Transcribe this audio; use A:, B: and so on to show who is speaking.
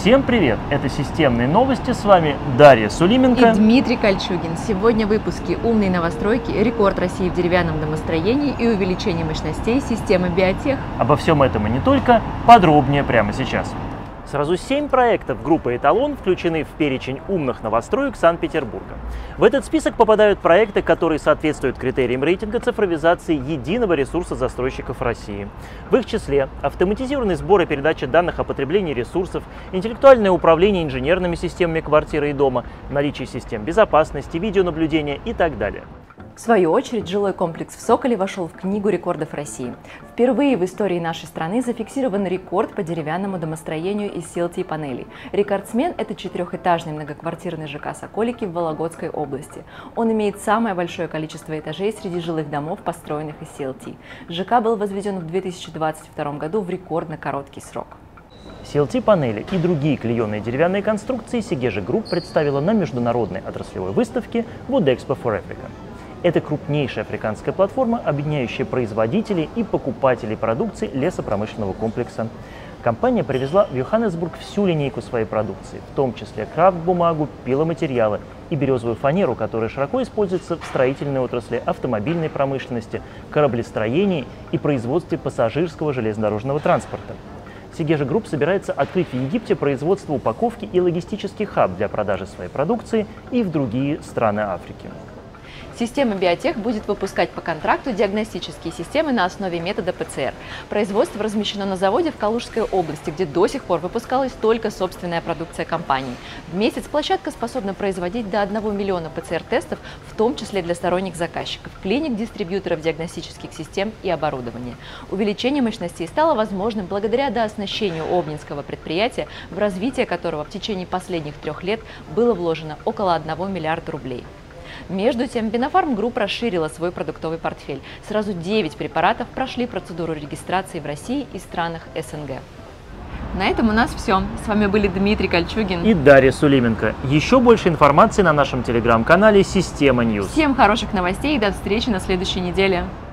A: Всем привет! Это «Системные новости», с вами Дарья Сулименко
B: и Дмитрий Кольчугин. Сегодня в выпуске умные новостройки, рекорд России в деревянном домостроении и увеличение мощностей системы Биотех.
A: Обо всем этом и не только, подробнее прямо сейчас. Сразу 7 проектов группы «Эталон» включены в перечень умных новостроек Санкт-Петербурга. В этот список попадают проекты, которые соответствуют критериям рейтинга цифровизации единого ресурса застройщиков России. В их числе автоматизированный сбор и передача данных о потреблении ресурсов, интеллектуальное управление инженерными системами квартиры и дома, наличие систем безопасности, видеонаблюдения и так далее.
B: В свою очередь, жилой комплекс в Соколе вошел в Книгу рекордов России. Впервые в истории нашей страны зафиксирован рекорд по деревянному домостроению из CLT-панелей. Рекордсмен – это четырехэтажный многоквартирный ЖК «Соколики» в Вологодской области. Он имеет самое большое количество этажей среди жилых домов, построенных из CLT. ЖК был возведен в 2022 году в рекордно короткий срок.
A: CLT-панели и другие клееные деревянные конструкции Сигежи Групп представила на международной отраслевой выставке Wood Expo for Africa. Это крупнейшая африканская платформа, объединяющая производителей и покупателей продукции лесопромышленного комплекса. Компания привезла в Йоханнесбург всю линейку своей продукции, в том числе крафт-бумагу, пиломатериалы и березовую фанеру, которая широко используется в строительной отрасли, автомобильной промышленности, кораблестроении и производстве пассажирского железнодорожного транспорта. Сигежи Групп собирается открыть в Египте производство упаковки и логистический хаб для продажи своей продукции и в другие страны Африки.
B: Система Биотех будет выпускать по контракту диагностические системы на основе метода ПЦР. Производство размещено на заводе в Калужской области, где до сих пор выпускалась только собственная продукция компании. В месяц площадка способна производить до 1 миллиона ПЦР-тестов, в том числе для сторонних заказчиков, клиник, дистрибьюторов диагностических систем и оборудования. Увеличение мощностей стало возможным благодаря дооснащению обнинского предприятия, в развитие которого в течение последних 3 лет было вложено около 1 миллиарда рублей. Между тем, Бинофарм Групп расширила свой продуктовый портфель. Сразу 9 препаратов прошли процедуру регистрации в России и странах СНГ. На этом у нас все. С вами были Дмитрий Кольчугин
A: и Дарья Сулименко. Еще больше информации на нашем телеграм-канале «Система Ньюс».
B: Всем хороших новостей и до встречи на следующей неделе.